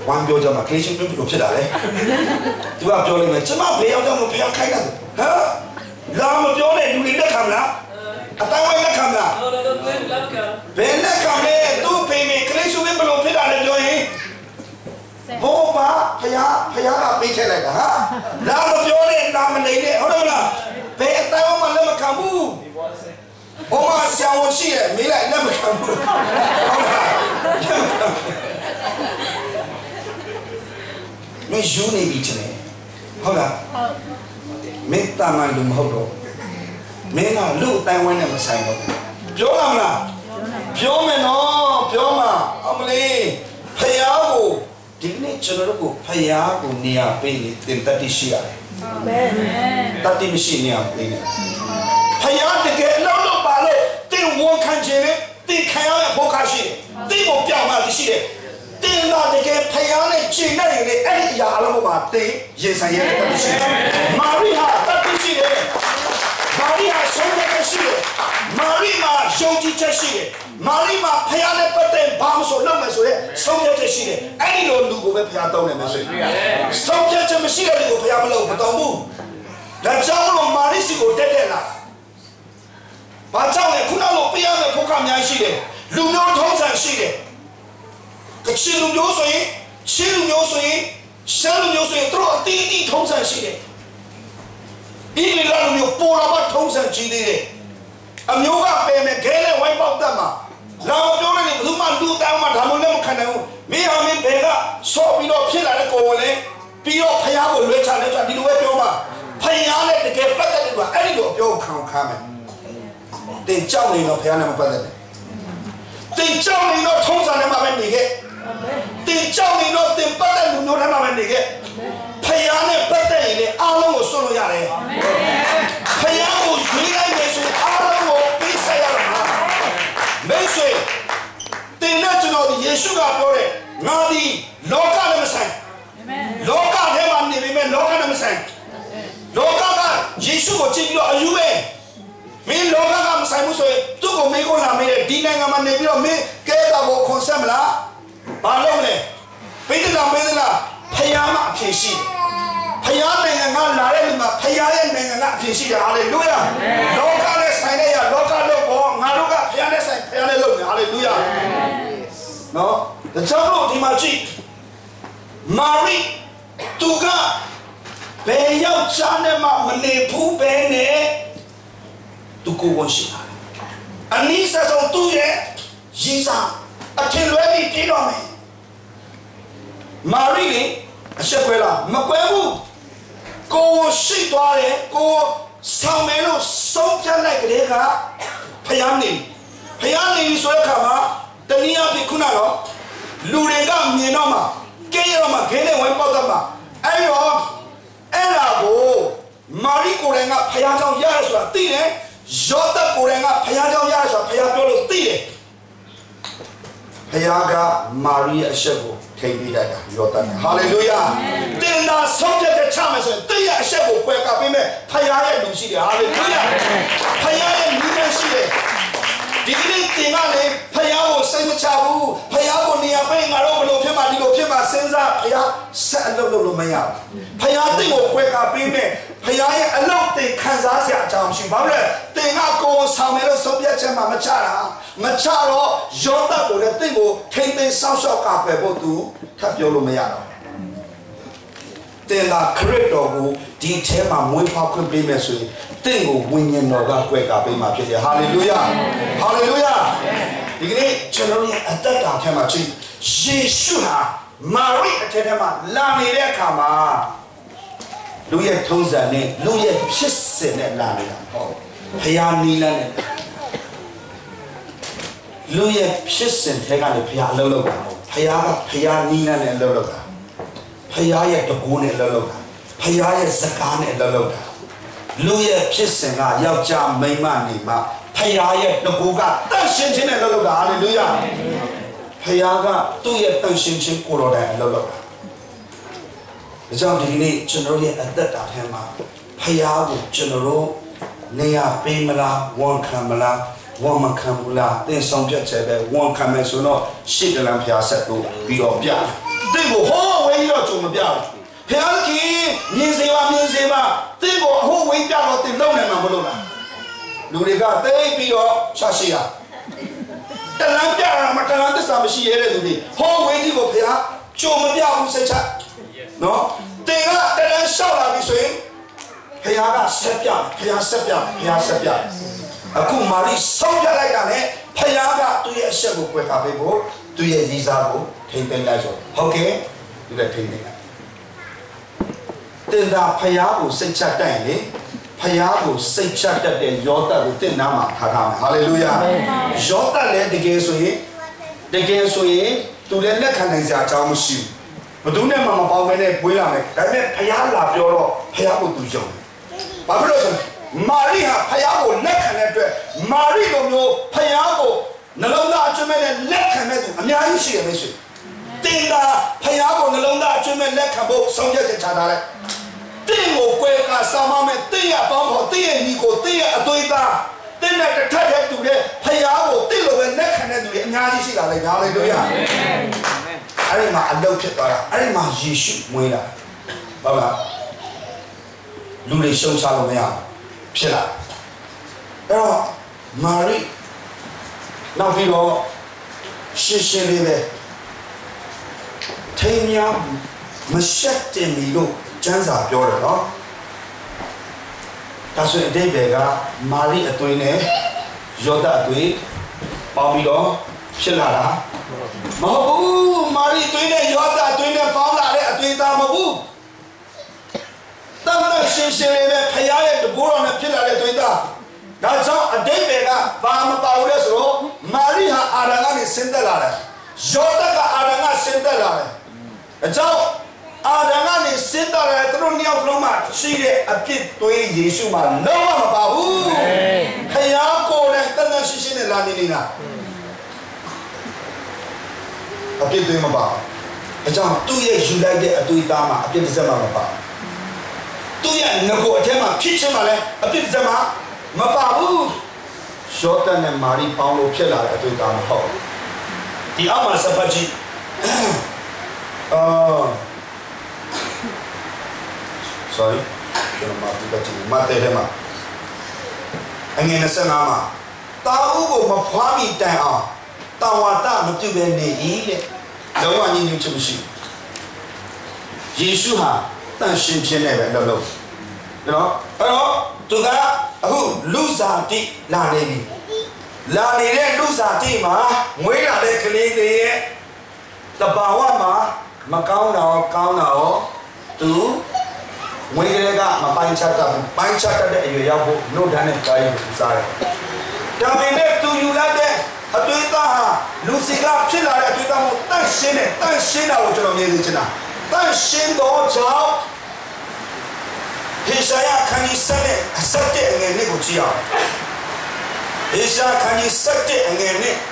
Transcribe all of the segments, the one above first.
one builder, my case, you people to that. Do I build him? Some of the other pay a kind of, huh? Lam build it, you need to come now. I thought I would come now. Then they come there, do pay me, case you people to pay that joy. Boba, Paya, pay like that. Lam build it, nominated, hold on. Pay a time on the Kamu. Oh, my son will see it. Me like never come. Me Juni beach me. Hold on. Me Taman Hodo. Me not look time when I'm sign up. Jomana. Jomano, Joma, Omni, Payago. Digni General Payago near Bailey, then 30 share. 30 machine near Bailey. Payat get no ballet, they won't continue, they can't Pokashi, they won't be able to see it. They not get Payane, Gina, and Yaloma, they, yes, I am. Maria, that is it. Maria, so that is it. Marima, Joji Tashi, Marima, Payane, but then bombs or numbers, so that is it. Any no look over Piato and Machine. So get a machine to Piablo, but don't move. That's all Marisigo dead. But tell me, could not be on the Pokamia Shide, Luno Tosa Shide. The children Yosui, children Yosui, Shalom Yosui, throw a DD Tosa Shide. Even let you pour about Tosa Shide. A Yoga payment, Gale, wipe out Dama. Now, Joran, Luma, do down my Hamulam Canoe. Me, I mean, Pega, so we don't kill at the Gole, Pio Payabo, Richard, and the Wetoma. Payane, the get better than any of your count coming. They tell me no piano, brother. They tell me no tones on them when they get. They tell me no the better than no when they get. Piano better in the Alamo Solo Yare. Piano, Green, Alamo, Pisayama. Messi, they let you know the Yeshuga for it. Nadi, Loka Namasan. Loka Heaven, the women, Loka Namasan. Loka, Yeshu, are you in? Me loga Simon to go make on me, Dina Manabio, me, Gaba Consemla, Balone, Pedala Medela, Payama Kishi, Payana and Narema, Payan and Kishi, hallelujah. Loga Sinea, Loga Logo, Maruga, Pianes and Piano, hallelujah. No, the trouble of Dimachi, Mari, Tuga, Bayo Chanema, Manepu Bene. To go one ship. And he says, oh, do it, Jesus, until ready, did on me. Marie, a shepherd, Maquebu, go ship, go Samelo, something like Rega, Payani. Payani is welcome, the Nia Picunaro, Lurega, Minoma, Gayama, Gene, Wembotama, Ayo, Elago, Marie Corenga, Payano Yaraswa, Tine. Jota Korenga Payado Yasa Payado Tia Payaga Maria Shebo KB Jota. Hallelujah. Then the subject of Thomas, Tia Shebo, Quaka Pime, Payaya Lucia. Hallelujah. Payaya Lucia. Didn't Payao Samachabu, Payao Nia Payaro, Pima, Pima, Senza, Paya, Sando Maya. Payati or Quaka Pime, Payaya, alone take Kazasia, Jamshibale, they not go Samelo Soviet Machara, Macharo, Jota, or the Tingo, Kate South of Capo to Capiolo Mayano. Then a correct or detail my muy popular blame. Tingo winning or that quick up in my pity. Hallelujah. Hallelujah. You get generally at that time, Jeshua, Marie, Tenema, Lami Kama. Louis Tozane, Louis Pissin and Lamia. Payanina. Louis Pissin, Tegana Pialo, Payana, Payanina and Lologa. Payaya Tokun and Lologa. Payaya Zakan and Lologa. Louis Pissin, Yabja, Maymani, Payaya Tokuga, Tashin and Lologa. Hallelujah. Payaga, 2 years Tashin Kuro and Lologa. The job generally at that time, Payago General, Nea Pamela, one Kamala, one Kamula, then some jet, one Kamasono, Shigalam Piazza, be of Yah. 定我为了做么表，偏去面试吧，定我为表了定弄来嘛不弄了，路里个对比了啥事啊？当然表了嘛，当然这什么事也得路里，我为这个偏做么表不是差，喏，定了当然少了的水，偏个十表，偏10表，偏10表，古马里收下来的呢，偏个对也十个国家背部。对于理查布听听来说 ，OK， 你来听听。等到พยาบุสิจัดได้เลยพยาบุสิจัดได้ยอดแต่บุตินน้ำมาท่าทางฮาเลลูยายอดแต่เลยเด็กสวยตัวเล่นเล็กขนาดจะจำไม่ชิวมาดูเนี่ยมาเป่าไม่ได้ป่วยละไหมแต่เนี่ยพยาหลับยอดพยาบุตุจงบางคนมารีฮะพยาบุเล็กขนาดด้วยมารีก็มีพยาบุนลงดาจุ่มเนี่ยเล็กขนาดตัวมีอะไรสิ่งไม่ใช่ติงดาพยาบุนลงดาจุ่มเนี่ยเล็กขนาดบุสองเจ็ดจะได้เลยติงโง่กวยกาสามาเมติงอ่ะป้องเขาติงนี่ก็ติงอ่ะตัวตาติงเนี่ยจะทัดให้ตัวเนี่ยพยาบุติงเราเป็นเล็กขนาดตัวมีอะไรสิ่งอะไรมีอะไรด้วยอ่ะอะไรมาอันเดียวคิดต่อละอะไรมาเยซูมวยละบ้าบ้าลูกเลี้ยงชงชาลงไม่เอาใช่ละแล้วมารีနောက်ပြီးတော့ရှင်းရှင်းလေးပဲထိမ်းများမရှက်တင်မီလို့ကျမ်းစာပြောတယ်နော်ဒါဆိုရင်အတိတ်ကမာရိအသွေးနဲ့ယောသအသွေးပေါင်းပြီးတော့ဖြစ်လာတာမဟုတ်ဘူးမာရိအသွေးနဲ့ယောသအသွေးနဲ့ပေါင်းလာတဲ့အသွေးသားမဟုတ်ဘူးတမန်ရှင်းရှင်းလေးပဲဖခင်ရဲ့တကူတော်နဲ့ဖြစ်လာတဲ့အသွေးသားဒါကြောင့်အတိတ်ကဘာမပါဘူးလဲဆိုတော့မာရိဟာအာရန်ကနေဆင်းသက်လာတယ်ယောသကအာရန်ကဆင်းသက်လာတယ်အကြောင်းအာရန်ကနေဆင်းသက်လာတဲ့သူတို့နှစ်ယောက်လုံးမှာရှိတဲ့အပြစ်သွေးယေရှုမှာလုံးဝမပါဘူးခယားကိုယ်နဲ့တန်ရှင်းရှင်းနဲ့လာနေနေတာအပြစ်သွေးမပါအကြောင်းသူ့ရဲ့ယူလိုက်တဲ့အသွေးသားမှာအပြစ်တစ်စက်မှမပါသူ့ရဲ့ငကိုအထက်မှာဖြစ်ချင်မှလည်းအပြစ်တစ်စက်မှမပါဘူးယောသနဲ့မာရိပေါင်းလို့ဖြစ်လာတဲ့အတွေ့အကြုံမဟုတ်ဒီအမှစပတ်ကြီးsorry ကျွန်တော်မသိပါဘူးမတဲ့ထဲမှာအငယ်25မှာတာဥကိုမဖွားမိတိုင်အောင်တာဝါဒမပြုတ်ပဲနေ၏တဲ့လုံးဝညှဉ်းညူးခြင်းမရှိယေရှုဟာတန်ရှင်းခြင်းနဲ့ပဲလုပ်နော်အဲ့တော့သူကအခုလူစားတိလာနေပြီလာနေတဲ့လူစားတိမှာမွေးလာတဲ့ကလေးလေးရဲ့တဘာဝမှာမကောင်းတာကောင်းတာရောသူမွေးကလေးကမပိုင်းချတတ်ဘူးပိုင်းချတတ်တဲ့အရွယ်ရောက်ဖို့နှုတ်ဓာတ်နဲ့ကာယကိုစားတယ်ဒါပေမဲ့သူယူလိုက်တဲ့အတွေ့အကြုံဟာလူစီကဖြစ်လာတဲ့အတွေ့အကြုံကိုတန့်ရှင်းတာကိုကျွန်တော်မြင်နေချင်တာတန့်ရှင်းတော့ကြောင့်ဟေရှာယခန်းကြီး7အငယ်နဲ့ကိုကြည့်အောင်ဟေရှာခန်းကြီး7အငယ်နဲ့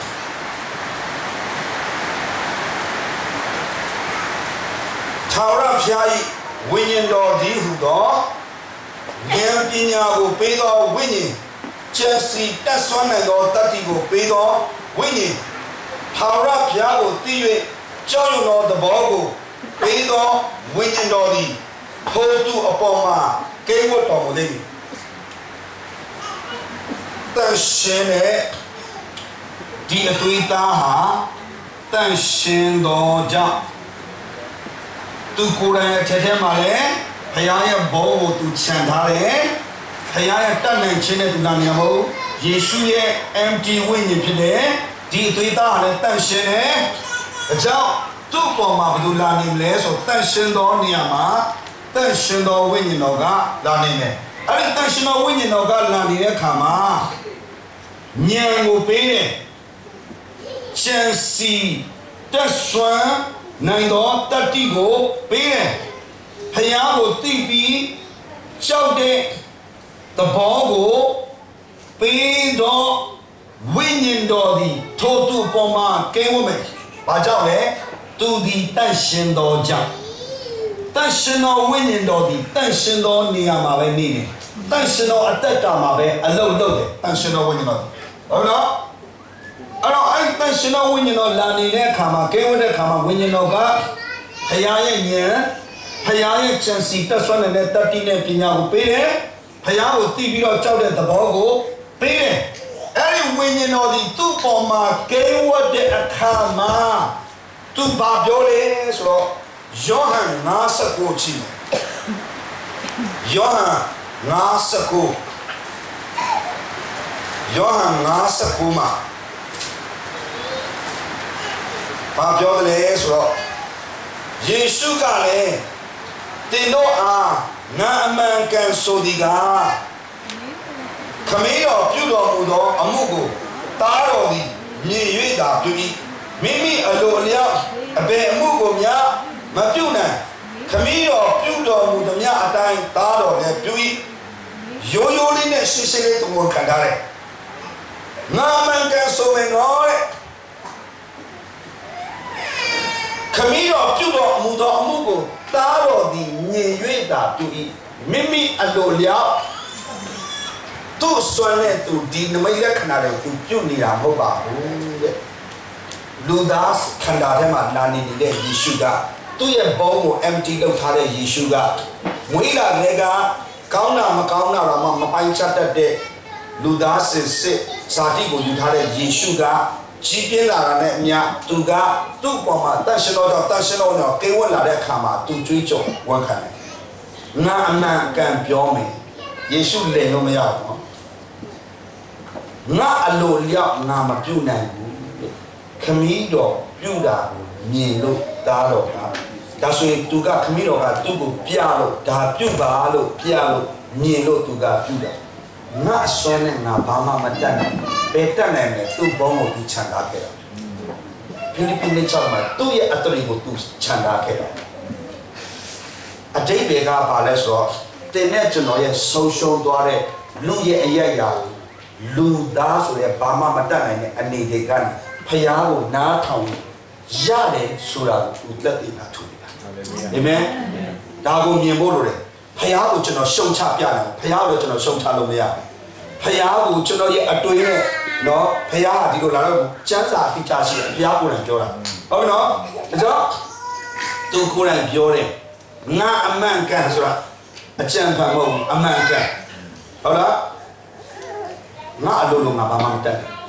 ထာဝရဘုရား၏ဝိညာဉ်တော်သည်ဟူသောဉာဏ်ပညာကိုပေးသောဝိညာဉ်ကျမ်းစီတတ်ဆွမ်းနိုင်သောတတ္တိကိုပေးသောဝိညာဉ်ထာဝရဘုရားကိုသိ၍ကြောက်ရွံ့သောသဘောကိုပေးသောဝိညာဉ်တော်သည်ထိုသူအပေါ်မှာကိဝတ်တော်မူလိမ့်မည်တန်ရှင်းတဲ့ဒီအသွေးသားဟာတန်ရှင်းတော်ကြောင့်သူကိုယ်တိုင်အထက်ထဲမှာလည်းဘုရားရဲ့ဘောကိုသူခြံထားတယ်ဘုရားရဲ့တတ်နိုင်ခြင်းနဲ့သူနာမည်မဟုတ်ယေရှုရဲ့ empty ဝိညာဉ်ဖြစ်တယ်ဒီအသွေးသားဟာလည်းတန်ရှင်းတယ်အကြောင်းသူ့ပေါ်မှာဘယ်လိုလာနေမလဲဆိုတန်ရှင်းသောနေရာမှာတန်ရှင်တော်ဝိညာဉ်တော်ကလာနေတယ်အဲ့ဒီတန်ရှင်တော်ဝိညာဉ်တော်ကလာနေတဲ့အခါမှာဉာဏ်ကိုပေးတယ်ဉာဏ်စီတက်ဆွမ်းနိုင်တော်တတ္တိကိုပေးတယ်ဘုရားကိုသိပြီးကြောက်တဲ့သဘောကိုပေးတော့ဝိညာဉ်တော်သည်ထိုသူပေါ်မှာကဲဝတ်မယ်ဘာကြောင့်လဲသူသည်တန်ရှင်တော်ကြောင့်တန်ရှင်တော်ဝိညာဉ်တော်ဒီတန်ရှင်တော်နေရာမှာပဲနေတယ်တန်ရှင်တော်အသက်တာမှာပဲအလုပ်လုပ်တယ်တန်ရှင်တော်ဝိညာဉ်တော်ဟုတ်နော်အဲ့တော့အဲ့တန်ရှင်တော်ဝိညာဉ်တော်လာနေတဲ့အခါမှာကဲဝတ်တဲ့အခါမှာဝိညာဉ်တော်ကရားရဲ့ဉာဏ်ဖရားရဲ့ဉာဏ်စီတက်ဆွမ်းတဲ့တတိနဲ့ပညာကိုပေးတယ်ဖရားကိုသိပြီးတော့ကြောက်တဲ့သဘောကိုပေးတယ်အဲ့ဒီဝိညာဉ်တော်ဒီသူ့ပေါ်မှာကဲဝတ်တဲ့အခါမှာသူဘာပြောလဲဆိုတော့ယောဟန်59ကြည့်ယောဟန်59မှာဘာပြောလဲဆိုတော့ယေရှုကလည်းတင်တို့အားငါအမှန်ကန်ဆိုသည်ကခမည်းတော်ပြုတော်မူသောအမှုကိုတားတော်သည်မြင်၍သာပြု၏မိမိအလိုအလျောက်အဘယ်အမှုကိုများမပြုနိုင်ခမည်းတော်ပြုတော်မူသည်များအတိုင်းတားတော်လည်းပြု၏ရိုးရိုးလေးနဲ့ရှင်းရှင်းလေးသူ့ကိုခံထားတယ်ငါအမှန်ကန်ဆိုရင်တော့ခမည်းတော်ပြုတော်မူသောအမှုကိုတားတော်သည်မြင်၍သာပြု၏မိမိအလိုလျောက်သူ့စွမ်းနဲ့သူဒီနမိတ်လက္ခဏာတွေသူပြုနေတာမဟုတ်ပါဘူးတဲ့လူသားခန္ဓာထဲမှာလာနေတဲ့ယေရှုကသူ့ရဲ့ဘုံကို empty လုပ်ထားတဲ့ယေရှုကဝိလာတွေကကောင်းတာမကောင်းတာတော့မပိုင်းခြားတတ်တဲ့လူသားစစ်ဇာတိကိုယူထားတဲ့ယေရှုကကြီးပြင်းလာတာနဲ့အမျှသူကသူ့ပေါ်မှာတန်ရှင်တော်တော့ကိဝတ်လာတဲ့အခါမှာသူကြွေးကြော်ဝန်ခံတယ်ငါအမှန်ကန်ပြောမယ်ယေရှုလင်လို့မရဘူးနော်ငါအလိုလျောက်ငါမပြုနိုင်ဘူးခမည်းတော်ပြုတာကိုမြင်လို့တားတော်ကဒါဆိုရင်သူကခမည်းတော်ကသူ့ကိုပြလို့ဒါပြုပါလို့ပြလို့မြင်လို့သူကပြုတာငါဆွဲနဲ့ငါဘာမှမတတ်နိုင်ဘယ်တတ်နိုင်လဲသူ့ဘုံကိုသူခြံထားခဲ့တာဖိလိပ္ပိနဲ့ချောင်းမှာသူ့ရဲ့အတ္တကိုသူခြံထားခဲ့တာအတိတ်တွေကဘာလဲဆိုတော့တင်နဲ့ကျွန်တော်ရဲ့ဆုံးရှုံးသွားတဲ့လူရဲ့အယက်ရာလူသားဆိုတဲ့ဘာမှမတတ်နိုင်တဲ့အနေတွေကနေဖယားကိုနားထောင်ရတယ်ဆိုတာကိုသူလက်သိတာထုတ်နေတာအာမင်ဒါကိုမြင်ဖို့လိုတယ်ဖယားကိုကျွန်တော်ရှုံချပြတယ်ဖယားကိုကျွန်တော်ရှုံချလို့မရဘူးဖယားကိုကျွန်တော်ရဲ့အတွေးနဲ့နော်ဖယားကဒီလိုလာတော့ကျမ်းစာအပြချရှိတယ်ဖယားကိုယ်တိုင်ပြောတာဟုတ်ပြီနော်ဒါကြောင့်သူကိုယ်တိုင်ပြောတယ်ငါအမှန်ကန်ဆိုတာအကြံဖန်မဟုတ်ဘူးအမှန်ကန်ဟုတ်လားငါအလိုလိုငါဘာမှမတတ်ဘူး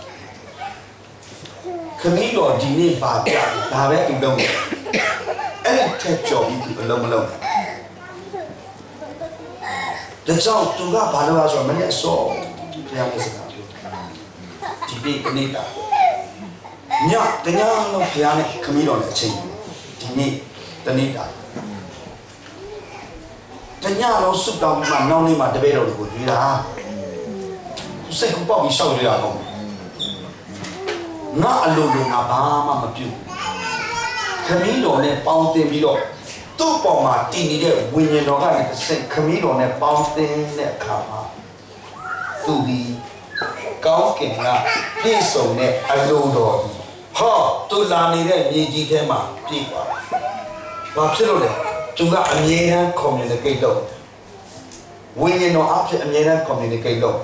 ခမည်းတော်ဒီနေ့ပါပြဒါပဲသူလုပ်တယ်အဲ့ဒီထက်ကျော်ပြီးအလုံးမလုံးဒါကြောင့်သူကဘာလို့လဲဆိုတော့မနေ့စောဘုရားကစကားပြောဒီနေ့ကနေတာညတညာလုံးဘုရားနဲ့ခမည်းတော်နဲ့အချိန်ဒီနေ့တနေ့တာတညာလုံးစုတောင်းမှနောက်နေ့မှတပည့်တော်တွေကိုရွေးတာသူစိတ်ကူပေါက်ပြီးရှောက်ရအောင်ငါအလိုလိုငါဘာမှမပြုခမည်းတော်နဲ့ပေါင်းတင်ပြီးတော့သူ့ပေါ်မှာတည်နေတဲ့ဝိညာဉ်တော်ကလည်းစိတ်ခမည်းတော်နဲ့ပေါင်းတင်တဲ့အခါမှာသူဒီကောင်းကင်ကပြည့်စုံတဲ့အလိုတော်ဟောသူလာနေတဲ့မြေကြီးထဲမှာပြည့်သွားတယ်။ဘာဖြစ်လို့လဲ။သူကအမြဲတမ်း communicate လုပ်ဝိညာဉ်တော်အဖြစ်အမြဲတမ်း communicate လုပ်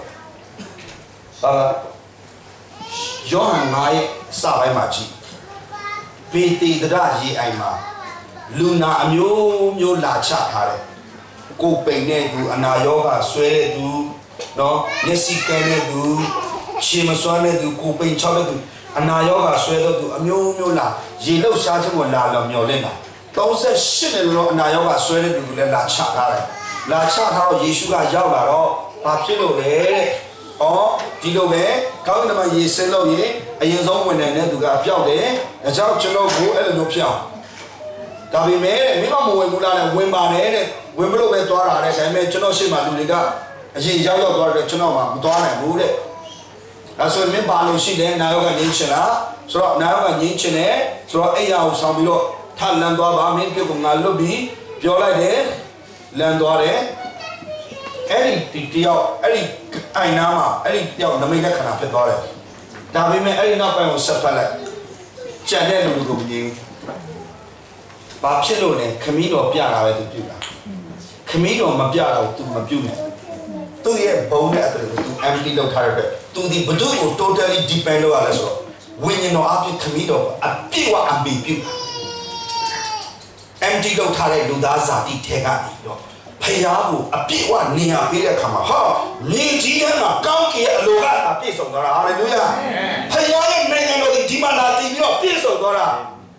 ယောဟန်9ရဲ့စာပိုင်းမှာကြည့်ပေတေတရရေအိုင်မှာလူနာအမျိုးမျိုးလာချထားတယ်ကိုပိန်တဲ့သူအနာရောဂါဆွဲတဲ့သူနော်မျက်စိကန်းတဲ့သူခြေမစွမ်းတဲ့သူကိုပိန်ချောက်တဲ့သူအနာရောဂါဆွဲတဲ့သူအမျိုးမျိုးလာရေလှုပ်ရှားခြင်းကိုလာမျောလင့်တာ38နှစ်လောအနာရောဂါဆွဲတဲ့သူလည်းလာချထားတယ်လာချထားတော့ယေရှုကရောက်လာတော့ဘာဖြစ်လို့လဲတဲ့ဒီလိုပဲကောင်းကင်မှာရေစင်းလို့ရင်အရင်ဆုံးဝင်နိုင်တဲ့သူကပျောက်တယ်အကြောင်းကျွန်တော်ကိုအဲ့လိုမျိုးဖြစ်အောင်ဒါပေမဲ့မင်းကမဝင်ဘူးလားနဲ့ဝင်ပါတယ်တဲ့ဝင်မလို့ပဲသွားတာတဲ့ဒါပေမဲ့ကျွန်တော်ရှေ့မှာလူတွေကအရင်ရောက်သွားတယ်ကျွန်တော်မှမသွားနိုင်ဘူးတဲ့ဒါဆိုရင်မင်းဘာလို့ရှိတယ်နာယောကငင်းချင်လားဆိုတော့နာယောကငင်းချင်တယ်ဆိုတော့အဲ့ရအောင်ဆောင်ပြီးတော့ထလန်သွားပါမင်းပြုတ်ကငါလွတ်ပြီးပြောလိုက်တယ်လန်သွားတယ်အဲ့ဒီတယောက်အဲ့ဒီအိုင်နာမှာအဲ့ဒီတယောက်နမိတ်လက္ခဏာဖြစ်သွားတယ်ဒါပေမဲ့အဲ့ဒီနောက်ပိုင်းကိုဆက်ဖက်လိုက်ကြံတဲ့လူကိုမြင်ဘာဖြစ်လို့လဲခမည်းတော်ပြတာပဲသူပြုတာခမည်းတော်မပြတော့သူမပြုနိုင်သူ့ရဲ့ဘုံနဲ့အတူတူ empty လောက်ထားတဲ့သူဒီဘဒုကို totally depend လုပ်ရလဲဆိုတော့ဝိညာဉ်တော်အပြည့်ခမည်းတော်အပြည့်ဝအမိပြု empty လုပ်ထားတဲ့လူသားဇာတိထဲကနေတော့ဖယားကိုအပြည့်အဝနေရာပေးတဲ့အခါမှာဟာမြေကြီးထဲမှာကောင်းကင်ရဲ့အလိုကအပြည့်စုံသွားတာဟာလေလုယာဖယားရဲ့နိုင်ငံတော်ဒီမှာလာတည်ပြီးတော့ပြည့်စုံသွားတာ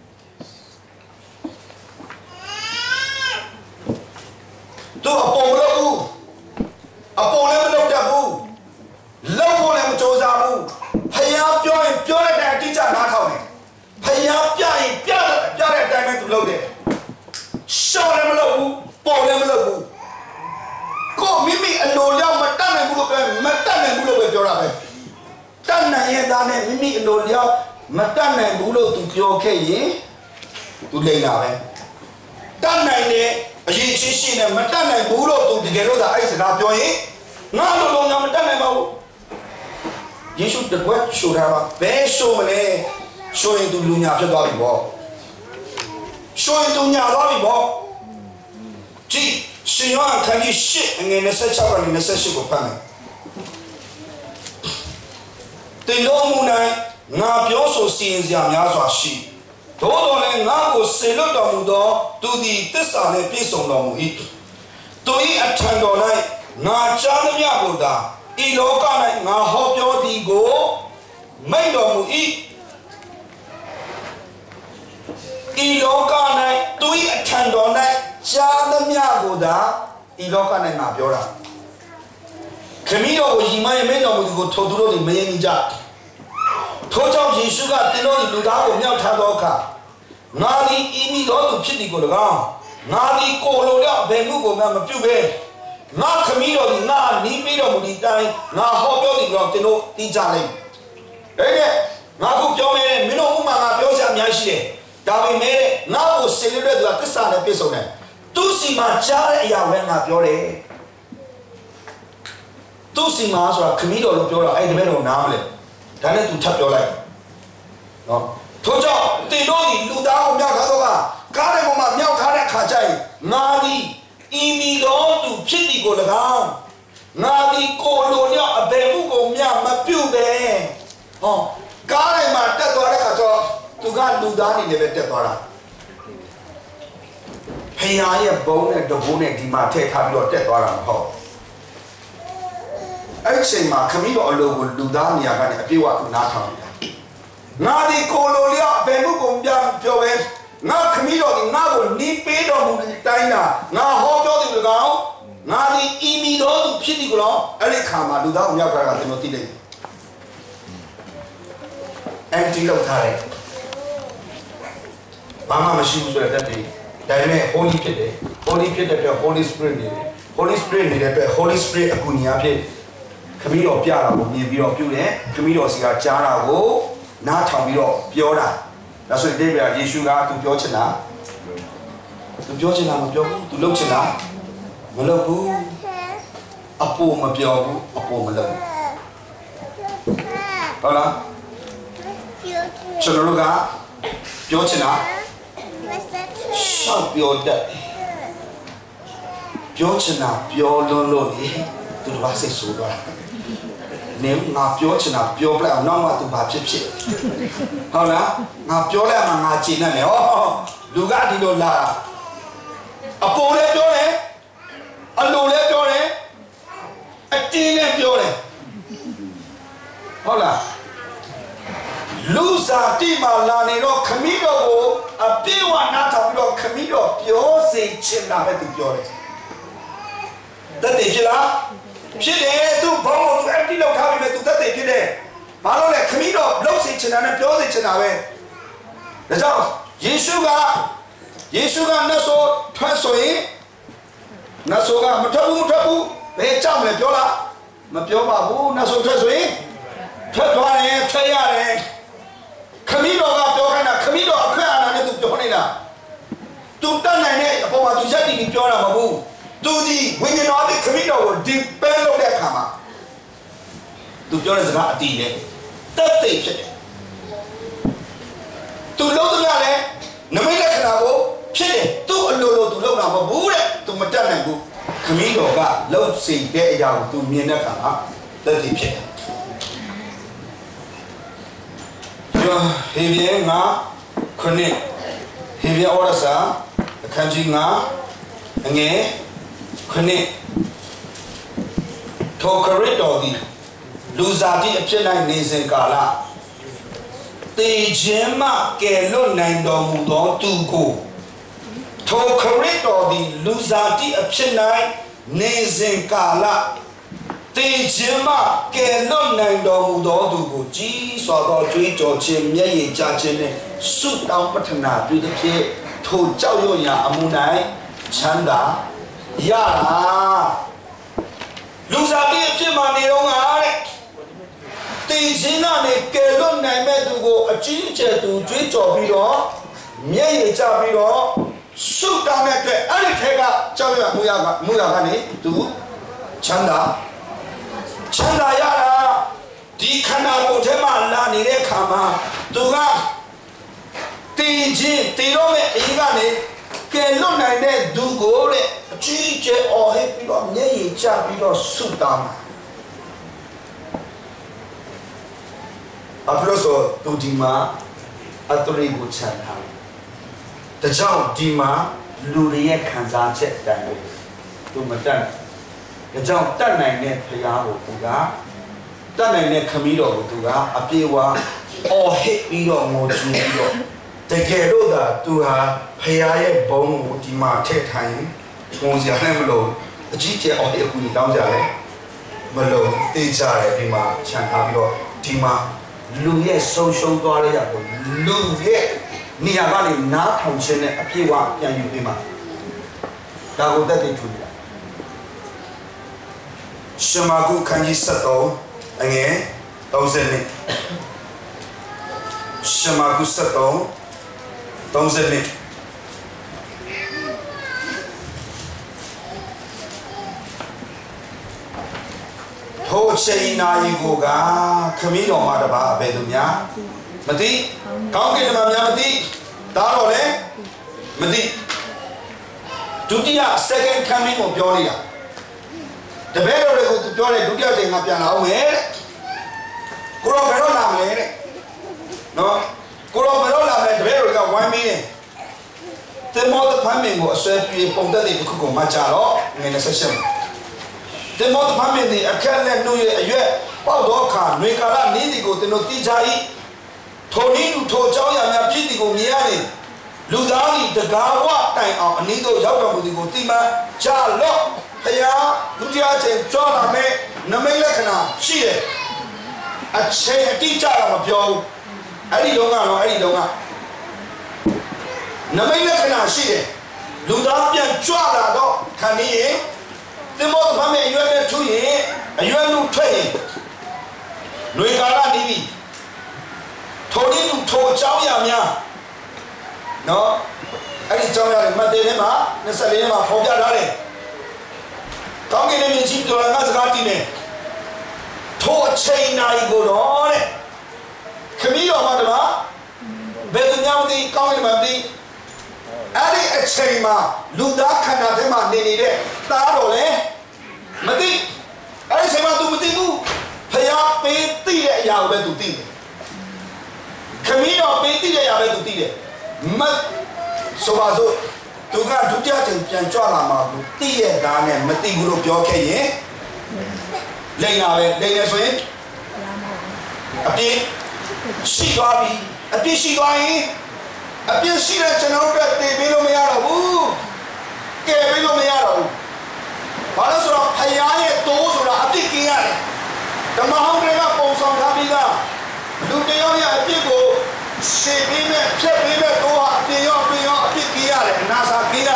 တို့အပေါ်လို့ဘူးအပေါ်လည်းမလုပ်တတ်ဘူးလောက်ဖို့လည်းမကြိုးစားဘူးဖယားပြောရင်ပြောတဲ့အတိုင်းအတိအကျနားထောင်တယ်ဖယားပြရင်ပြတဲ့အတိုင်းပဲသူလုပ်တယ်ရှော့လည်းမလုပ်ဘူးပေါ်လည်းမလုပ်ဘူးကိုမိမိအလိုလျောက်မတတ်နိုင်ဘူးလို့ပဲမတတ်နိုင်ဘူးလို့ပဲပြောတာပဲတတ်နိုင်ရဲ့သားနဲ့မိမိအလိုလျောက်မတတ်နိုင်ဘူးလို့သူပြောခဲ့ရင်သူလိမ့်တာပဲတတ်နိုင်တဲ့အရေးချင်းရှိနေမတတ်နိုင်ဘူးလို့သူတကယ်လို့သာအဲ့စကားပြောရင်ငါလိုလိုငါမတတ်နိုင်ပါဘူးယေရှုတကွက်ရှို့တာပါဘယ်ရှို့မလဲရှို့ရင်သူလူညာဖြစ်သွားပြီပေါ့ရှို့ရင်သူညာသွားပြီပေါ့ကြည့်ရှင်ယောဟန်ခန်းကြီး8ငွေ26ကနေ28ကိုဖတ်မယ်တင်တော်မူ၌ငါပြောဆိုစီရင်စရာများစွာရှိသို့တော်လည်းငါကိုစေလွတ်တော်မူသောသူသည်သစ္စာနှင့်ပြည့်စုံတော်မူ၏သူ၏အထံတော်၌ငါကြားသမျှကိုသာဤလောက၌ငါဟောပြောသည်ကိုမိန့်တော်မူ၏ဤလောက၌သူ၏အထံတော်၌ကြားသမျှကိုသာဤလောက၌ငါပြောတာခမည်းတော်ကိုယီမရဲ့မိန့်တော်မူသည်ကိုထိုသူတို့သည်မယဉ်ကြထိုကြောင့်ယေရှုကသင်တို့လူသားကိုမြောက်ထားသောအခါငါသည်ဤမိတော်သူဖြစ်သည်ကို၎င်းငါသည်ကိုလိုတော့ဘယ်မှုကိုမှမပြုဘဲငါခမည်းတော်သည်ငါနီးပေးတော်မူသည့်တိုင်းငါဟောပြောသည်ကိုသင်တို့သိကြလိမ့်အဲ့ဒါငါကိုပြောမယ်မင်းတို့ဥမာငါပြောစရာအများရှိတယ်ဒါပေမဲ့ငါ့ကိုစေလွတ်တဲ့သူကသစ္စာနဲ့ပြည့်စုံတယ်သူစီမှာကြားတဲ့အရာပဲငါပြောတယ်သူစီမှာဆိုတာခမည်းတော်လို့ပြောတာအဲ့ဒီမဲ့တော့နားမလဲဒါနဲ့သူထပ်ပြောလိုက်နော်ထို့ကြောင့်တင်တို့ဒီလူသားကိုမြောက်ထားတော့ကားတဲ့ပုံမှာမြောက်ထားတဲ့ခါကျရင်ငါသည်ဤမိတော်သူဖြစ်သည်ကို၎င်းငါသည်ကိုလိုလျောက်အဘယ်မှုကိုမျှမပြုတ်ပဲဟောကားတဲ့မှာတက်သွားတဲ့ခါကျတော့သူကလူသားနေလည်းပဲတက်သွားတာဖယားရဲ့ဘုံနဲ့တဘိုးနဲ့ဒီမှာထည့်ထားပြီးတော့တက်သွားတာမဟုတ်အဲ့ဒီချိန်မှာခမည်းတော်အလိုကိုလူသားနေရာကနေအပြည့်အဝနားထောင်နေတာငါဒီကိုလိုလျောက်ဘယ်မှုကိုပြောပဲငါခမည်းတော်ဒီငါကိုနီးပေးတော်မူတဲ့တိုင်းတာငါဟောပြောတယ်လူကောင်ငါဒီဤမီတော်သူဖြစ်ဒီကောအဲ့ဒီခါမှာလူသားကိုမြောက်တာကကျွန်တော်သိတယ်empty လောက်ထားတယ်ဘာမှမရှိဘူးဆိုတဲ့တက်တယ်ဒါပေမဲ့ holy ဖြစ်တယ် holy ဖြစ်တဲ့အတွက် holy spirit နေတယ် holy spirit နေတဲ့အတွက် holy spirit အကူအညီအဖြစ်ခမည်းတော်ပြတာကိုမြင်ပြီးတော့ပြုတယ်ခမည်းတော်စီကကြားတာကိုနားထောင်ပြီးတော့ပြောတာဒါဆိုရင်ဒီပြယေရှုကသူပြောချင်တာမပြောဘူးသူလုပ်ချင်တာမလုပ်ဘူးအပေါ်မပြောဘူးအပေါ်မလုပ်ဟုတ်လားကျွန်တော်တို့ကပြောချင်တာရှောက်ပြောတတ်ပြောချင်တာပြောလို့လေသူတို့ကစိတ်ဆိုးသွားနေငါပြောချင်တာပြောပလိုက်အောင်နောက်မှသူဘာဖြစ်ဟုတ်လားငါပြောလိုက်မှငါချိန်နေတယ်ဟောလူကဒီလိုလာအပေါ်လည်းပြောတယ်အလိုလည်းပြောတယ်အတင်းလည်းပြောတယ်ဟုတ်လားလူစားတိမာလာနေတော့ခမည်းတော်ကိုအပြေဝနာထောင်ပြီးတော့ခမည်းတော်ပြောစေချင်တာပဲသူပြောတယ်တတ်တယ်ဖြစ်လားဖြစ်တယ်သူဘောင်းသူအတိလောက်ထားပြီးပဲသူတတ်တယ်ဖြစ်တယ်ဘာလို့လဲခမည်းတော်လှုပ်စေချင်တာနဲ့ပြောစေချင်တာပဲဒါကြောင့်ယေရှုကနတ်ဆိုထွက်ဆိုရင်နတ်ဆိုကမထွက်ဘူးဘယ်ကြောက်မလဲပြောလားမပြောပါဘူးနတ်ဆိုထွက်ဆိုရင်ထွက်သွားတယ်ထွက်ရတယ်ခမည်းတော်ကပြောခိုင်းတာခမည်းတော်အခွင့်အာဏာနဲ့သူပြောနေတာသူတတ်နိုင်တဲ့အပေါ်မှာသူရက်တည်ပြီးပြောတာမဟုတ်ဘူးသူဒီဝိညာဉ်တော်နဲ့ခမည်းတော်ကို depend လုပ်တဲ့အခါမှာသူပြောတဲ့စကားအတီးနဲ့တက်သိဖြစ်တယ်သူလုံးသမျှလဲနမိတ်လက္ခဏာကိုဖြစ်တယ်သူ့အလိုလိုသူလုံးတာမဟုတ်ဘူးတဲ့သူမတတ်နိုင်ဘူးခမည်းတော်ကလှုပ်စေတဲ့အရာကိုသူမြင်တဲ့အခါမှာတက်သိဖြစ်တယ်ဟေဘရဲ9 ဟေဘရဲဩရစာ Kanjinga, Ange, Kone, Tokaridodi, Luzati, a Chennai Nizin Kala, the Gemma Gelo Nando Mudo Tugo, Tokaridodi, Luzati, a Chennai Nizin Kala, the Gemma Gelo Nando Mudo Tugo, G, Sado, Twitch, Jim, Yay, Judging, Suit down Patana, do the kid, to Jauya Amunai, Chanda, Yara. Luzati Pimani on Tizina, Kelon, Name to go a teacher to Twitch or Bido, Mia Chabido, Sutamete, Aritega, Chavia Muyagani to Chanda Chanda Yara, Dikana Botema, Lani Kama, Duga, Tiji, Tirome, Igani, Kelon, Name do go. Teacher or happy or nay, chappy or sutam. Aproso to Dima, a Torigo Chanham. The John Dima, Luria Kanzache, to Madame. The John Tanay Payabo Puga, Tanay Camilo Puga, a Piwa, or happy or more junior. The Geroda to her Payaye Bone Dima take time. Monsia Hamelo, a teacher of the Kuni Damjale, Malo, Tejare, Dima, Chanhabio, Dima, Luye, social Doria, Luye, Niavani, not function, a Piwa, Yan Yuma. That would that be true. Shamagu Kanji Sato, again, thousand. Shamagu Sato, thousand. Ho Chaina Yuga, Camino Madaba, Bedumia, Mati, Kanki Mamati, Darole, Mati, Tutia, second coming of Pioria. The better to Pioria, Tutia in Mapiana, where Kuroverola, no, Kuroverola, the better got 1 million. The more the plumbing was swept in Pomdadi Kuku Machalo in a session. The more the family, a can do a Paudoka, Mikara, Nidigo, the Notijai, Toninu, Tojoya, Pitigo, Miani, Ludani, the Gawa, time, Nido, Java, Tima, Charlo, Paya, Lutia, John, Namelakana, she, a chain teacher of Joe, Aridonga, Namelakana, she, Ludapian, Chua, Kani. The more family you have 2 years, and you have no training. Nuigala Nibi Tony to Chawia. No, I didn't tell you, Madelema, Nasalema, Fogare. Talking in Chip to Nazgatine. To chain I go on. Camille, Madama, Bedunamdi, Kawimadi. Ari Echema, Luda Kanatema, Nini, Tarole, Mati, I say, Matu, Paya, Peti, Yahweh to Tine. Camino, Peti, Yahweh to Tine. Mat Sobazo, Tuga, Tuja, and Chalama, Tia, Dan, Mati, Guru, Yoke, Lena, Lena Swing, a big Shigabi, a big Shigai. A bit she let you know that they will be out of Gay will be out of Palasura Payay, those who are thinking at it. The Mahamra Pons on Habiga, Luteonia people, Shaping it, Chapin it, or Pikia, Nasa Kia.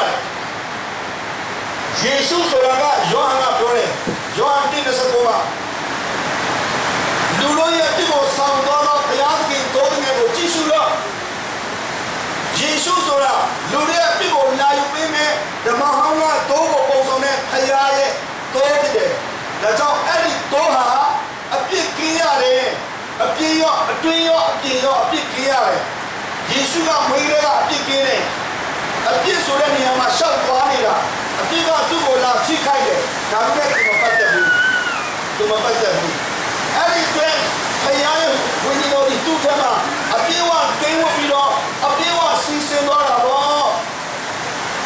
Jesus, Johanna Pore, Johan Tinasakova. Luloya people sound on Payaki, talking about Jesus. Jesus ora Luria people na you payment the Mahama Togo Posone Hayaye Toge. That's how Eddie Toha a big Kiare, a Pio, a Trio, a big Kiare. Jesus got made a big Kine. A piece of any of my shop Wanida, a big Tugo la Chikaide, now get to my better. Eddie Trent Hayaye, when you know the two Tema, a Pio came with you, a Pio season or a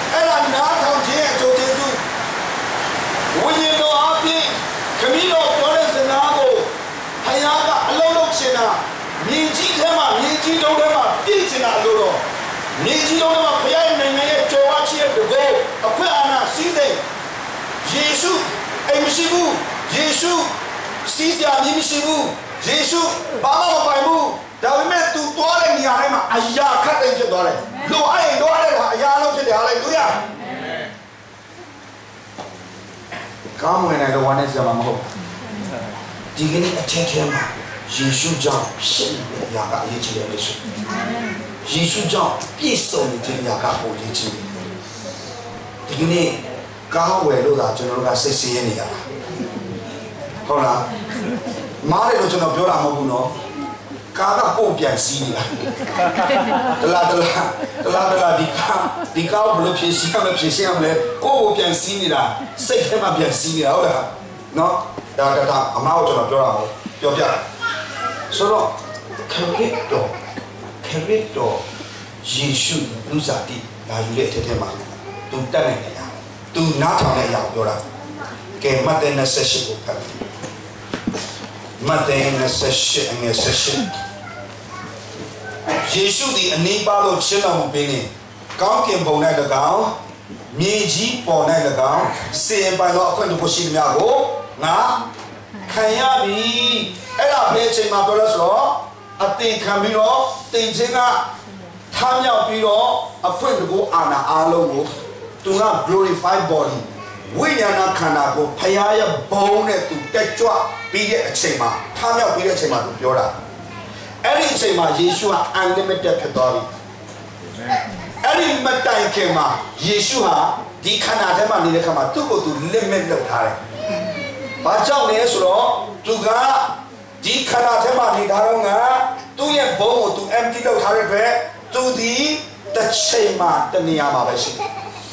မြေကြီးထဲမှာမြေကြီးတုံးထဲမှာပြည့်စင်တာလို့တော့မြေကြီးတုံးထဲမှာဖခင်ရဲ့နိုင်ငံရဲ့ကြွယ်ဝခြင်းရဲ့တကယ်အခွင့်အာဏာစီးစိမ်ယေရှုအိမ်မရှိဘူးယေရှုစီးစရာမြေမရှိဘူးယေရှုဘာမှမပိုင်ဘူးဒါပေမဲ့သူသွားတဲ့နေရာတိုင်းမှာအရာခတ်တဲ့ဖြစ်သွားတယ်လိုအဲ့လိုအဲ့ဒါအရာလုံးဖြစ်တယ်ဟာလေလုယာကောင်းဝင်တဲ့ဝမ်းနဲ့စမှာမဟုတ်ဒီကနေ့အထက်ထဲမှာယေရှုကြောင့်ဖြစ်နေတဲ့အရာကအရေးကြီးတယ်လို့ဆိုယေရှုကြောင့်ပြည့်စုံနေတဲ့အရာကပိုအရေးကြီးတယ်ဒီကနေ့ကားဝယ်လို့သာကျွန်တော်တို့ကစိတ်ဆင်းရဲနေရတာဟုတ်လားမားတယ်လို့ကျွန်တော်ပြောတာမဟုတ်ဘူးနော်ကားကပို့ပြန်စီးနေတာတလားဒီကားဘယ်လိုဖြစ်စီးရမလဲကိုယ်ပြန်စီးနေတာစိတ်ထဲမှာပြန်စီးနေတာဟုတ်လားနော်ဒါအမားကိုကျွန်တော်ပြောတာမဟုတ်ပြောပြဆိုတော့ခရစ်တော်ယေရှုလူစားတိလာယူတဲ့အထက်ထဲမှာသူတက်နိုင်တယ်သူနားထောင်တဲ့အရာကိုပြောတာကဲမဿဲ28ကိုဖတ်မဿဲ28အငယ်18ယေရှုသည်အနည်းပါလို့ရှင်းတော်မူပြီးနေကောင်းကင်ဘုံ၌၎င်းမြေကြီးပေါ်၌၎င်းစေပိုင်သောအခွင့်တစ်ခုရှိသမျှကိုငါခံရပြီအဲ့ဒါဘယ်အချိန်မှာပြောလဲဆိုတော့အသေးခံပြီးတော့တင်ခြင်းကထားမြောက်ပြီးတော့အခွင့်တစ်ခုအာဏာအားလုံးကိုသူက glorified body ဝိညာဏခန္ဓာကိုဖခင်ရဲ့ဘုံနဲ့သူတက်ကြွပြီးတဲ့အချိန်မှာထားမြောက်ပြီးတဲ့အချိန်မှာသူပြောတာအဲ့ဒီအချိန်မှာယေရှုက unlimited ဖြစ်သွားပြီအဲ့ဒီမတိုင်ခင်မှာယေရှုဟာဒီခန္ဓာထဲမှာနေတဲ့ခါမှာသူ့ကိုယ်သူ limit လုပ်ထားတယ်ဘာကြောင့်လဲဆိုတော့သူကဒီခန္ဓာထဲမှာနေတာတော့ကသူ့ရဲ့ဘုံကိုသူ empty လုပ်ထားတဲ့အတွက်သူဒီတစ်ချိန်မှာတနေရာမှာပဲရှိတယ်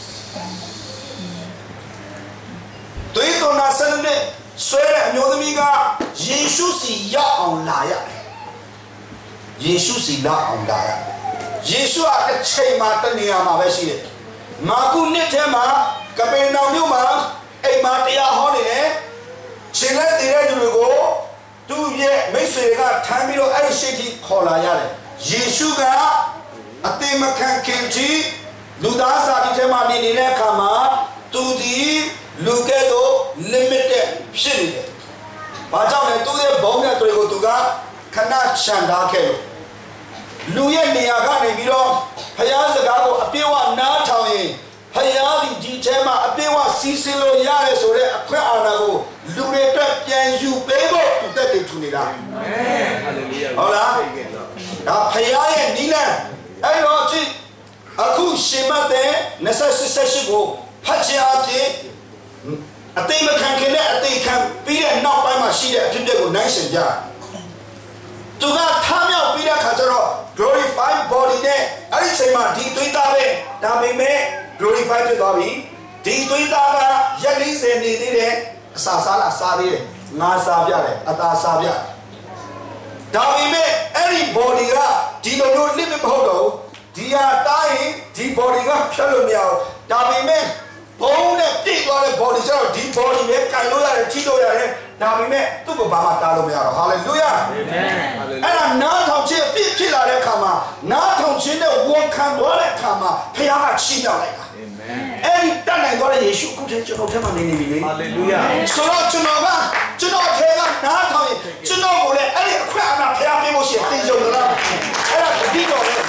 သွေးတော်နာဆန်နဲ့ဆွဲတဲ့အမျိုးသမီးကယေရှုစီရောက်အောင်လာရတယ်ယေရှုစီလာအောင်လာရတယ်ယေရှုအတစ်ချိန်မှာတနေရာမှာပဲရှိတယ်မာကုနှစ်ထဲမှာကပေနောင်မြို့မှာအိမ်မှာတရားဟောနေတယ်ရှင်လက်တည်တဲ့သူတွေကိုသူ့ရဲ့မိတ်ဆွေကထမ်းပြီးတော့အဲ့ဒီရှိတိခေါ်လာရတယ်ယေရှုကအသေးမခံခင်ကြီးလူသားစာတိထဲမှာနေနေတဲ့အခါမှာသူဒီလူကဲ့သို့ limited ဖြစ်နေတယ်။ဘာကြောင့်လဲသူ့ရဲ့ဘုံနဲ့တွေကိုသူကခဏချန်ထားခဲ့လို့လူရဲ့နေရာကနေပြီးတော့ဖျားစကားကိုအပြည့်အဝနားထောင်ရင်ဖျားဒီထဲမှာအပြည့်အဝစီးဆင်းလို့ရတယ်ဆိုတဲ့အခွင့်အာဏာကိုလူတွေအတွက်ပြန်ယူပေးဖို့သူတက်တည်ထူနေတာ။အာမင်။ဟာလေလုယာ။ဟုတ်လား။ဒါဖျားရဲ့နီးလန်းအဲ့တော့ကြည့်အခုရှင်မတဲ့28ကိုဖတ်ချင်အဖြစ်အတိတ်မခံခင်နဲ့အတိတ်ခံပြီးတဲ့နောက်ပိုင်းမှာရှိတဲ့အဖြစ်အပျက်ကိုနိုင်ရှင်ပြသူကထားမြောက်ပြီးတဲ့အခါကျတော့ glorified body နဲ့အဲ့ဒီအချိန်မှာဒီသွေးသားပဲဒါပေမဲ့ glorified ဖြစ်သွားပြီဒီသွေးသားကရက်40နေသေးတယ်အစာစားလားစားသေးတယ်ငါစားပြတယ်အသာစားပြဒါပေမဲ့အဲ့ဒီ body ကဒီလိုမျိုး limit မဟုတ်တော့ဒီဟာတိုင်းဒီ body ကဖြတ်လို့မရဘူးဒါပေမဲ့ဘုံနဲ့ပြည့်သွားတဲ့ body ကျတော့ဒီ body ပဲကင်လို့ရတယ်ထိလို့ရတယ်ဒါပေမဲ့သူ့ကိုဘာမှတားလို့မရတော့ hallelujah amen အဲ့ဒါနားထောင်ခြင်းအပြည့်ဖြစ်လာတဲ့အခါမှာနားထောင်ခြင်းနဲ့ဝန်ခံသွားတဲ့အခါမှာဖခင်ကချီးမြှောက်လိုက်တာ amen အဲ့ဒီတတ်နိုင်သွားတဲ့ယေရှုအခုတည်းကျွန်တော်ထဲမှာနေနေပြီလေ hallelujah ဆိုတော့ကျွန်တော်ထဲကနားထောင်ရင်ကျွန်တော်ကိုလည်းအဲ့ဒီအခွင့်အာဏာဖခင်ပေးဖို့ရှိတယ်သင်ယုံလားအဲ့ဒါတတိတော်လေ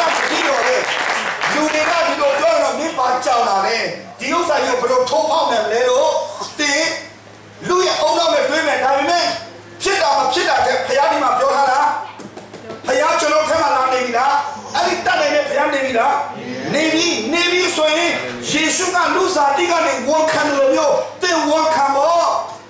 လူတွေကဒီလိုပြောတော့မင်းပါကြောင်လာတယ်ဒီဥစ္စာကိုဘယ်လိုထိုးဖောက်နိုင်လဲလို့တင်လူရဲ့အုံနောက်နဲ့တွဲမယ်ဒါပေမဲ့ဖြစ်တာမဖြစ်တာတဲ့ဖခင်ဒီမှာပြောထားတာဖခင်ကျွန်တော်ထဲမှာလာနေပြီလားအဲ့ဒီတတ်နိုင်တဲ့ဖခင်နေပြီလားနေပြီဆိုရင်ယေရှုကလူစားတိကနေဝန်ခံလို့မျိုးတင်ဝန်ခံဖို့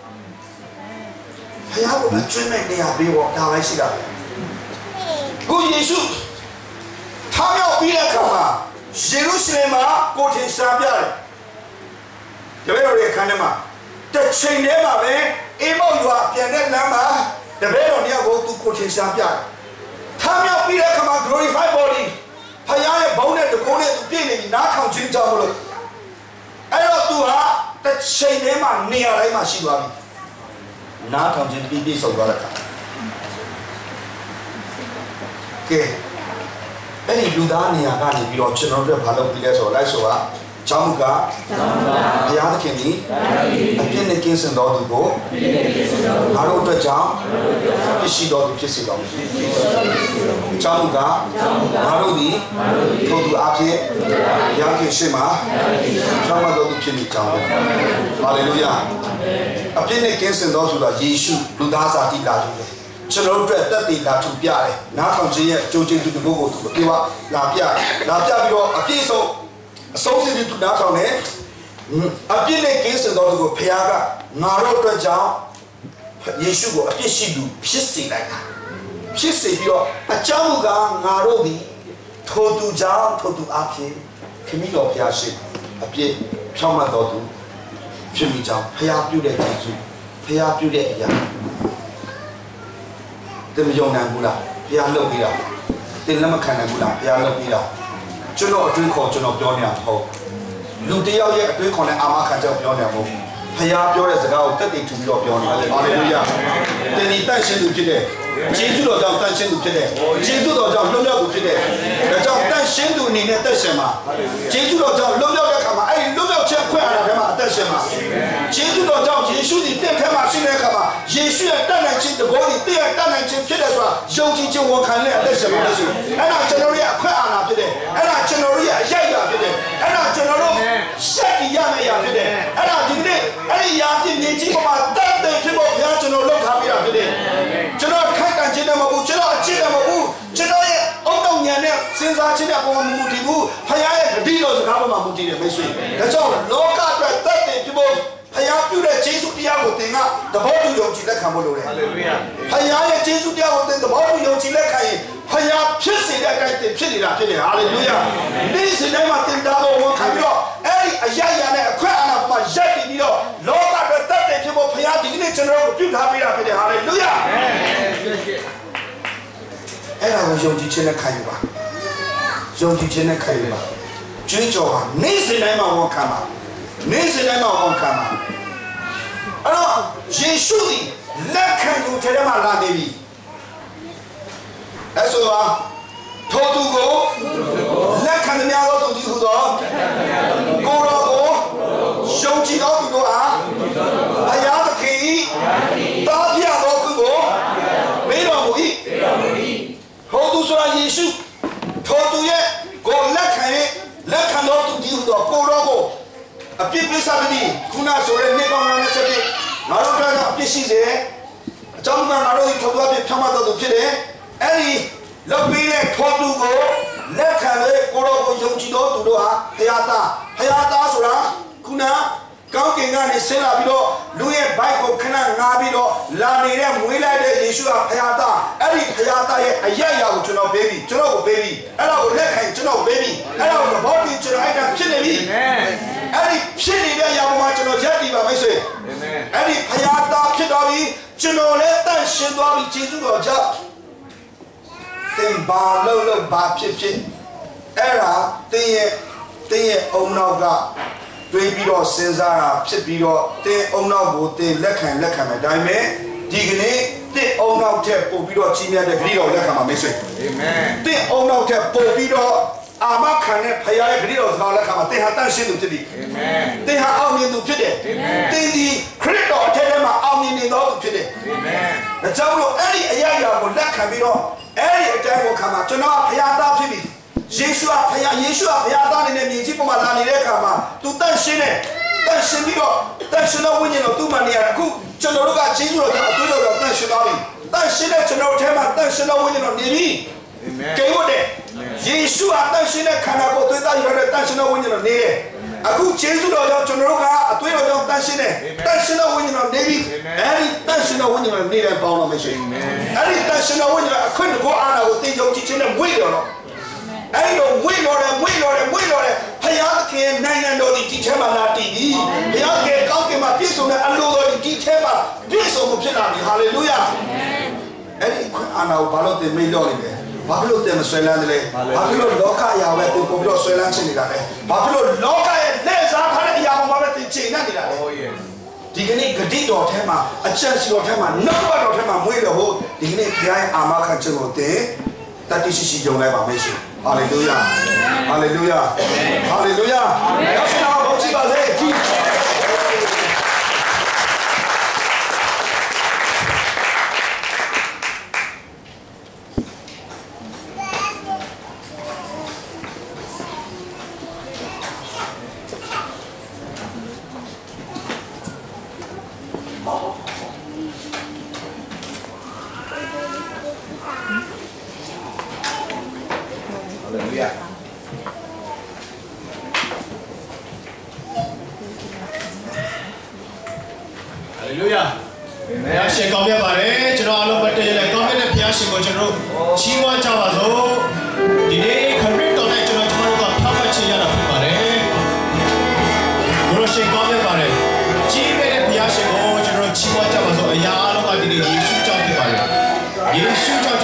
ဖခင်ကိုအကျွမ်းနဲ့နေရာပေးဖို့ဒါပဲရှိတာကိုယေရှုထားရောက်ပြီးတဲ့အခါမှာယေရုရှလင်မှာကိုထင်ရှားပြတယ်။တပည့်တော်ရဲ့အခန်းထဲမှာတစ်ချိန်တည်းမှာပဲအေမောရွာပြန်တဲ့လမ်းမှာတပည့်တော်တယောက်ကိုသူကိုထင်ရှားပြတယ်။ထားရောက်ပြီးတဲ့အခါမှာ glorified body ဖခင်ရဲ့ဘုန်းနဲ့တကုန်းနဲ့သူပြည့်နေပြီနားထောင်ခြင်းကြောင့်မလို့အဲ့တော့သူဟာတစ်ချိန်တည်းမှာနေရာတိုင်းမှာရှိသွားပြီ။နားထောင်ခြင်းပြည့်စုံသွားတဲ့အခါ che e l'udania cani però c'è non per farlo più adesso lei so va Chamuka, Yad Kenny, a piene che sono dato go, Haro to Jam, Pishido, Pisido. Chamuka, Harodi, Todu Ape, Yaki Shema, Chamado Pini Cham. Hallelujah. A piene che sono dato da Yeshu, Ludasa di Laju. C'è non per te da tu piare, Nathan J. Joji to the Gogo to the Kiva, la Pia però a Piso. Something to that on it. A piene case and dog Piaga, Naro to Jam, Yeshu, a Pishidu, Pissy like that. Pissy, a Chamuga, Narodi, Todu Jam, Todu Api, Kimino Piashi, a Pie, Chama Dodu, Jimmy Jam, Pia Bude Jesu, Pia Bude Ya. The Yonangula, Pia Lobira, the Lamakanagula, Pia Lobira.ကျွန်တော်အတွင်းခေါ်ကျွန်တော်ပြောနေရမဟုတ်လူတယောက်ရဲ့အတွင်းခေါ်နဲ့အာမခံချက်ပြောနေရမဟုတ်ဖခင်ပြောတဲ့စကားကိုတက်တည်ထူပြီးတော့ပြောနေတယ်ဟာလေလုယာတင်ဒီတန့်ရှင်းသူဖြစ်တဲ့ယေရှုတော်ကြောင့်တန့်ရှင်းသူဖြစ်တဲ့ယေရှုတော်ကြောင့်လွတ်မြောက်သူဖြစ်တဲ့ဒါကြောင့်တန့်ရှင်းသူအနေနဲ့တက်ရှင်မှာယေရှုတော်ကြောင့်လွတ်မြောက်တဲ့အခါမှာအဲ့ဒီလွတ်မြောက်ချက်ခွင့်အားထဲမှာအသက်ရှင်မှာယေရှုတော်ကြောင့်ယေရှုဒီတက်ထဲမှာရှိတဲ့အခါမှာယေရှုရဲ့တတ်နိုင်ခြင်းတဘောဒီတည့်ရဲ့တတ်နိုင်ခြင်းဖြစ်တဲ့ဆိုတာယုံကြည်ခြင်းဝန်ခံတဲ့အသက်ရှင်မှာလို့ဆိုအဲ့ဒါကျွန်တော်ရဲ့အခွင့်အာဏာဖြစ်တဲ့အဲ့ဒါကျွန်တော်ရဲ့အရိုက်အရာဖြစ်တဲ့အဲ့ဒါကျွန်တော်တို့ရှက်တီရမယ့်အရာဖြစ်တဲ့အဲ့ဒါဒီနေ့အဲ့ဒီအရာဖြစ်နေကြီးပေါ်မှာတတ်တယ်ဖြစ်ဖို့ဘုရားကျွန်တော်လုပ်ထားပေးတာဖြစ်တယ်ကျွန်တော်ခိုက်တန်ခြင်းနဲ့မဟုတ်ကျွန်တော်အချစ်နဲ့မဟုတ်ကျွန်တော်ရဲ့အုံနောက်ဉာဏ်နဲ့စဉ်းစားခြင်းနဲ့ပုံမှန်မူတည်ဘူးဘုရားရဲ့ဂတိတော်စကားပေါ်မှာမူတည်တယ်မိတ်ဆွေဒါကြောင့်လောကအတွက်တတ်တယ်ဖြစ်ဖို့ဘုရားပြုတဲ့ယေရှုတရားကိုသင်ကသဘောတူယုံကြည်လက်ခံဖို့လိုတယ်ဟာလေလုယာဘုရားရဲ့ယေရှုတရားကိုသင်သဘောတူယုံကြည်လက်ခံရင်ဘုရားဖြစ်စေတဲ့အတိုင်းသင်ဖြစ်နေတာဖြစ်တယ်ဟာလေလုယာနေ့စဉ်တိုင်းမှာသင်တာကိုဝန်ခံပြီးတော့အဲ့ဒီအရာရာနဲ့အခွင့်အာဏာမှာရပ်တည်ပြီးတော့လောကအတွက်တတ်တယ်ဖြစ်ဖို့ဘုရားဒီနေ့ကျွန်တော်တို့ပြုထားပေးတာဖြစ်တယ်ဟာလေလုယာအဲ့ဒါကိုယုံကြည်ခြင်းနဲ့ခံယူပါယုံကြည်ခြင်းနဲ့ခံယူပါကြွေးကြော်ပါနေ့စဉ်တိုင်းမှာဝန်ခံပါနေ့စဉ်တိုင်းမှာဝန်ခံပါအဲ့တော့ယေရှုသည်လက်ခံသူထဲမှာလာနေပြီအဲ့ဆိုတော့ထိုသူကိုလက်ခံများသောသူကြီးဟူသောကိုယ်တော်ကိုယုံကြည်သောသူတို့အားဘုရားသခင်တားပြသောသူကိုပေးတော်မူ၏ထိုသူဆိုတာယေရှုထိုသူရဲ့ကိုလက်ခံသောသူကြီးဟူသောကိုယ်တော်ကိုအပြစ်ပေးစားပြီးခုနဆိုတဲ့နေကောင်းနာနဲ့ဆက်ပြီးငါတို့ကအပြစ်ရှိစေအကြောင်းကငါတို့ဒီထောက်သွားပြဖြောင်းမတော်သူဖြစ်တယ်အဲ့ဒီလောက်ပြီးတဲ့ထောသူကိုလက်ခံလေကိုတော်ကိုယုံကြည်တော်သူတို့ဟာဘုရားသားဆိုတာခုနကောင်းကင်ကနေဆင်းလာပြီးတော့လူရဲ့ဘိုက်ကိုခဏငားပြီးတော့လာနေတဲ့မွေးလိုက်တဲ့ယေရှုဟာဘုရားသားအဲ့ဒီဘုရားသားရဲ့အယက်အရာကိုကျွန်တော်ပေးပြီကျွန်တော်ကိုပေးပြီအဲ့ဒါကိုလက်ခံကျွန်တော်ပေးပြီအဲ့ဒါကိုဘောတိကျွန်တော်အဲ့ဒါဖြစ်နေပြီအဲ့ဒီဖြစ်နေတဲ့အရာပေါ်မှာကျွန်တော်ရက်တည်ပါမိတ်ဆွေအဲ့ဒီဘုရားသားဖြစ်တော်ပြီကျွန်တော်လည်းတန့်ရှင်းသွားပြီယေရှုတော်ကြောင့်သင်ဘာလို့ဘာဖြစ်အဲ့ဒါသင်ရဲ့အုံနောက်ကတွေးပြီးတော့စဉ်းစားတာဖြစ်ပြီးတော့တင်းအုံနောက်ကိုတင်းလက်ခံမယ်ဒါပေမဲ့ဒီကနေ့တင်းအုံနောက်ထက်ပို့ပြီးတော့ကြီးမြတ်တဲ့ဂရုတော်လက်ခံပါမိတ်ဆွေအာမင်တင်းအုံနောက်ထက်ပို့ပြီးတော့အာမခံတဲ့ဖခင်ရဲ့ဂရုတော်စကားလက်ခံပါတင်းဟာတန့်ရှင်းသူဖြစ်ပြီအာမင်တင်းဟာအောင်မြင်သူဖြစ်တယ်အာမင်တင်းဒီခရစ်တော်အထက်ထဲမှာအောင်မြင်နေတော်သူဖြစ်တယ်အာမင်ဒါကြောင့်လို့အဲ့ဒီအရာရာကိုလက်ခံပြီးတော့အဲ့ဒီအတိုင်းကိုခံမှာကျွန်တော်ဖခင်သားဖြစ်ပြီယေရှုဟာဘုရားသားနေနဲ့မြင်ကြည့်ပေါ်မှာလာနေတဲ့အခါမှာသူတန့်ရှင်းပြီးတော့တန့်ရှင်းသောဝိညာဉ်တော်သူ့မှာနေရအခုကျွန်တော်တို့ကယေရှုတော်ကြောင့်အသွေးတော်တန့်ရှင်းသွားပြီတန့်ရှင်းတဲ့ကျွန်တော်တို့ထဲမှာတန့်ရှင်းသောဝိညာဉ်တော်နေပြီအာမင်ကျေးဇူးတင်ယေရှုဟာတန့်ရှင်းတဲ့ခန္ဓာကိုယ်သွေးသားရတဲ့တန့်ရှင်းသောဝိညာဉ်တော်နေတယ်အခုယေရှုတော်ကြောင့်ကျွန်တော်တို့ကအသွေးတော်ကြောင့်တန့်ရှင်းသောဝိညာဉ်တော်နေပြီအဲဒီတန့်ရှင်းသောဝိညာဉ်တော်နေတဲ့ပေါင်းတော်မရှိဘူးအဲဒီတန့်ရှင်းသောဝိညာဉ်တော်အခွင့်ကိုအာဏာကိုသင်ယုံကြည်ခြင်းနဲ့ဝိတော်တော့အဲ့လိုဝိတော်တယ်ဖယားသခင်နိုင်ငံတော်ဒီထဲမှာလာတည်ပြီးဘုရားကကောင်းကင်မှာပြည့်စုံတဲ့အလိုတော်ဒီထဲမှာပြည့်စုံမှုဖြစ်လာပြီဟာလေလုယာအဲ့ဒီအာနာကိုဘာလို့တင်မေးလို့နေလဲဘာဖြစ်လို့တင်မဆွဲလန်းတယ်လဲဘာဖြစ်လို့လောကအရာပဲကိုပြီးတော့ဆွဲလန်းချင်နေတာလဲဘာဖြစ်လို့လောကရဲ့လက်စားထားတဲ့အရာပေါ်မှာပဲတင်ချင်နေတာလဲဒီကနေ့ဂတိတော်ထဲမှာအချက်စီတော်ထဲမှာနှုတ်ဘတော်ထဲမှာမွေးလို့ဟိုဒီကနေ့ဘုရားရဲ့အာမခံချက်ကိုတင်တတိရှိရှိယုံလိုက်ပါမယ်ရှင်ဟာလေလုယာဟာလေလုယာဟာလေလုယာယောရှင်တော်ဘုန်းကြီးပါစေရှင်ကောင်းပြပါတယ်ကျွန်တော်အလုံးပတ်တရလဲကောင်းပြတဲ့ဘုရားရှင်ကိုကျွန်တော်ချီးမွမ်းကြပါစို့ဒီနေ့ခရစ်တော်နဲ့ကျွန်တော်တို့ကဖတ်မှတ်ချင်ရတာဖြစ်ပါတယ်ဘုရားရှင်ကောင်းပြပါတယ်ကြီးမဲ့တဲ့ဘုရားရှင်ကိုကျွန်တော်ချီးမွမ်းကြပါစို့အရာအလုံးကဒီနေ့ယေရှုကြောင့်ဖြစ်ပါတယ်ယေရှုကြောင့်